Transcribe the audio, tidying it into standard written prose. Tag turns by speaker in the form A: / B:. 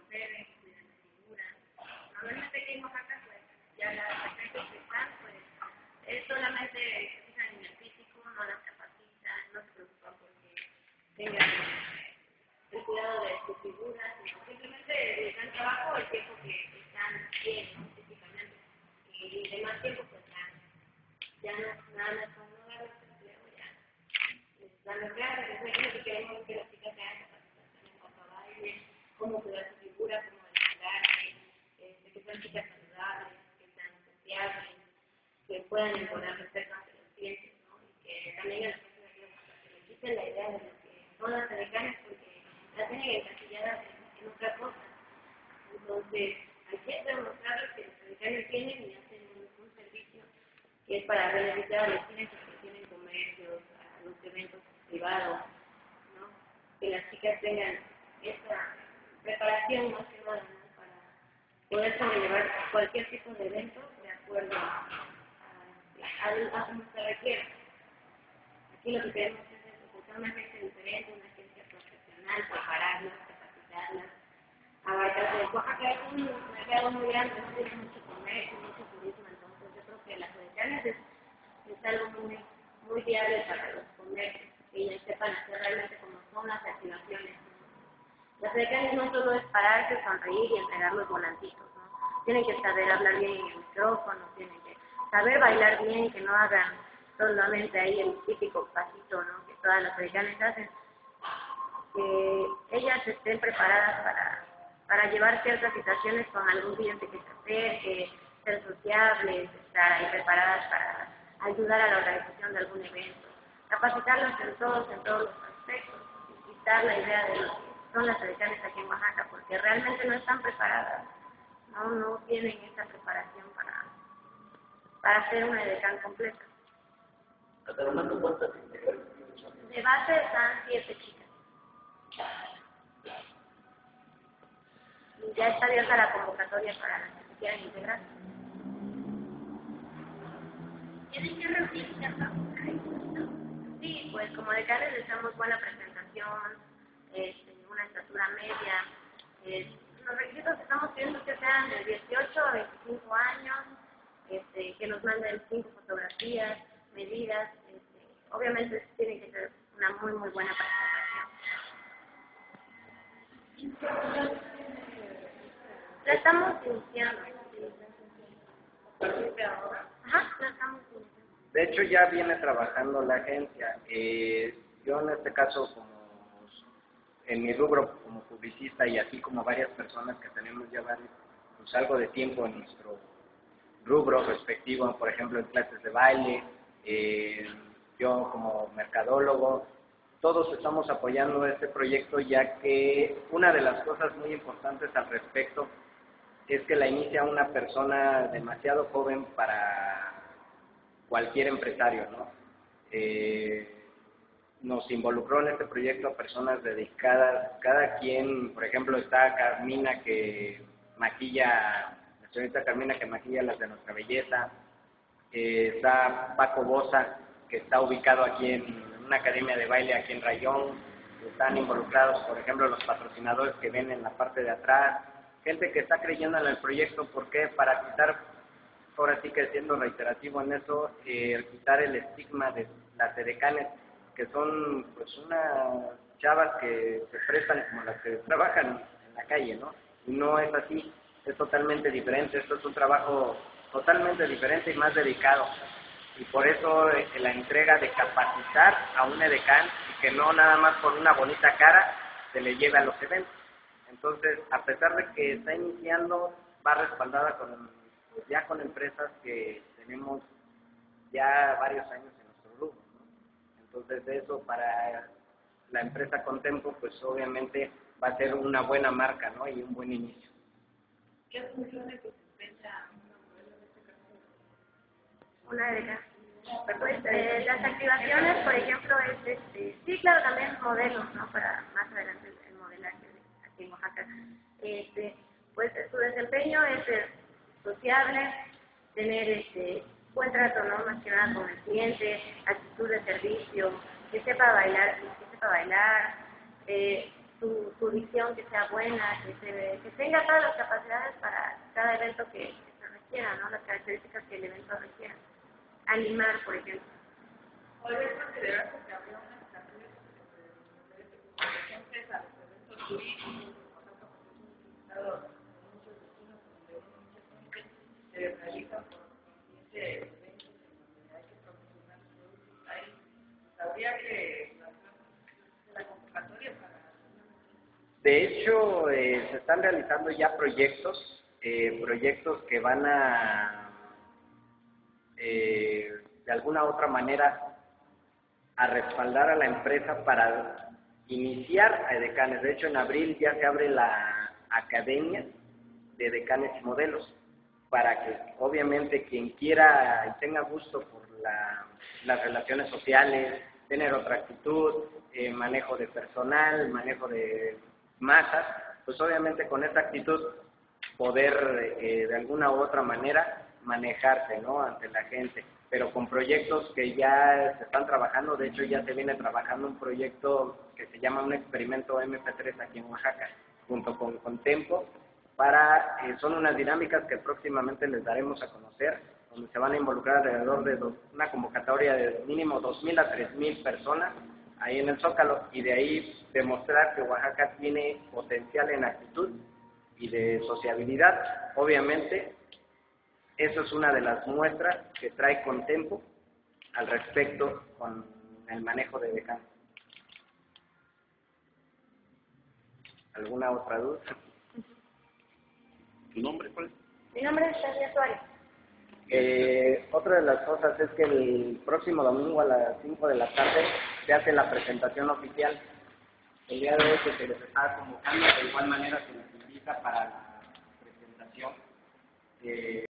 A: beben, cuidan la figura. Normalmente aquí en Oaxaca, pues, ya las actrices que están, pues, es solamente se fijan en el físico, no las capacitan, no se preocupan porque tengan el cuidado de su figura, sino simplemente les dan trabajo el tiempo que están bien, ¿no? Físicamente. Y demás tiempo, pues ya no, nada más con no dar este empleo, ya les dan los reales, es lo que queremos que las chicas sean capacitación en cuanto a baile, cómo cuidar su figura, cómo desfilarse, que sean chicas saludables, que sean sociables, que puedan imponer respeto ante los clientes, ¿no? Y que también a las personas que le quiten la idea de lo que son las edecanes, porque las tienen encasilladas en otra cosa. Entonces, hay que demostrarles que los edecanes tienen y hacen un servicio que es para beneficiar a los clientes que tienen comercios, a los eventos privados, ¿no? Que las chicas tengan esa preparación más que nada, ¿no? Para poder sobrellevar cualquier tipo de evento de acuerdo a como se requiera. Aquí lo que queremos es buscar una agencia diferente, una agencia profesional, prepararlas, capacitarlas, abarcar de Oaxaca es un mercado muy grande, no tiene mucho comercio, mucho turismo, entonces yo creo que las edecanes es algo muy viable para los comercios, que ellos sepan hacer realmente como son las activaciones. Las edecanes no solo es pararse, sonreír y entregar los volantitos, ¿no? Tienen que saber hablar bien en el micrófono, tienen que saber bailar bien, que no hagan solamente ahí el típico pasito, ¿no? Que todas las edecanes hacen, que ellas estén preparadas para llevar ciertas situaciones con algún cliente que se acerque, ser sociables, estar ahí preparadas para ayudar a la organización de algún evento, capacitarlos en todos los aspectos, y quitar la idea de lo que son las edecanes aquí en Oaxaca, porque realmente no están preparadas, no tienen esa preparación para hacer una edecán completa. De base están 7 chicas. Y ya está abierta la convocatoria para las que se quieran integrar. ¿Tienen que reunirse para Sí, pues como decanes les damos buena presentación, una estatura media. Los requisitos que estamos pidiendo que sean de 18 a 25 años, que nos manden 5 fotografías, medidas. Obviamente tiene que ser una muy buena presentación. La estamos iniciando. Ajá, la estamos iniciando.
B: De hecho, ya viene trabajando la agencia. Yo en este caso, como en mi rubro como publicista y así como varias personas que tenemos ya pues, algo de tiempo en nuestro rubro respectivo, por ejemplo, en clases de baile, yo como mercadólogo, todos estamos apoyando este proyecto, ya que una de las cosas muy importantes al respecto es que la inicia una persona demasiado joven para cualquier empresario, ¿no? Nos involucró en este proyecto personas dedicadas, cada quien, por ejemplo, está Carmina que maquilla, la señorita Carmina que maquilla las de Nuestra Belleza, está Paco Bosa, que está ubicado aquí en una academia de baile aquí en Rayón, están involucrados, por ejemplo, los patrocinadores que ven en la parte de atrás, gente que está creyendo en el proyecto, ¿por qué? Para quitar, ahora sí que siendo reiterativo en eso, quitar el estigma de las edecanes, que son pues unas chavas que se prestan como las que trabajan en la calle, ¿no? Y no es así, es totalmente diferente, esto es un trabajo totalmente diferente y más dedicado. Y por eso la entrega de capacitar a un edecán y que no nada más por una bonita cara se le lleve a los eventos. Entonces, a pesar de que está iniciando, va respaldada pues ya con empresas que tenemos ya varios años en nuestro grupo, ¿no? Entonces, eso para la empresa Contempo, pues obviamente va a ser una buena marca, ¿no? Y un buen inicio.
A: ¿Qué funciones desempeña una modelo de este caso? Una edecán. Pues las activaciones, por ejemplo, sí, claro, también modelos, ¿no? Para más adelante el modelaje aquí en Oaxaca. Pues su desempeño es ser sociable, tener buen trato, ¿no? Más que nada con el cliente, actitud de servicio, que sepa bailar, su visión que sea buena, que tenga todas las capacidades para cada evento que se requiera, ¿no? Las características que el evento requiera. Animar, por ejemplo.
C: ¿Podrías considerar que se abrió una estrategia de empresas a los eventos turísticos, por ejemplo, porque es un listado de muchos destinos donde mucha gente se realiza por cliente eventos en donde hay que promocionar los productos ahí? ¿Habría que lanzar la convocatoria para...?
B: De hecho, se están realizando ya proyectos que van a, de alguna u otra manera, a respaldar a la empresa para iniciar a decanes. De hecho, en abril ya se abre la academia de decanes y modelos, para que obviamente quien quiera y tenga gusto por las relaciones sociales, tener otra actitud, manejo de personal, manejo de masas, pues obviamente con esta actitud poder de alguna u otra manera manejarse, ¿no?, ante la gente, pero con proyectos que ya se están trabajando. De hecho ya se viene trabajando un proyecto que se llama un experimento MP3 aquí en Oaxaca, junto con Tempo, son unas dinámicas que próximamente les daremos a conocer, donde se van a involucrar alrededor de una convocatoria de mínimo 2,000 a 3,000 personas ahí en el Zócalo, y de ahí demostrar que Oaxaca tiene potencial en actitud y de sociabilidad. Obviamente, eso es una de las muestras que trae Contempo al respecto con el manejo de decanes. ¿Alguna otra duda?
D: ¿Tu nombre cuál es?
A: Mi nombre es Tania Suárez.
B: Otra de las cosas es que el próximo domingo a las 5 de la tarde se hace la presentación oficial. El día de hoy que se les está convocando, de igual manera se les invita para la presentación.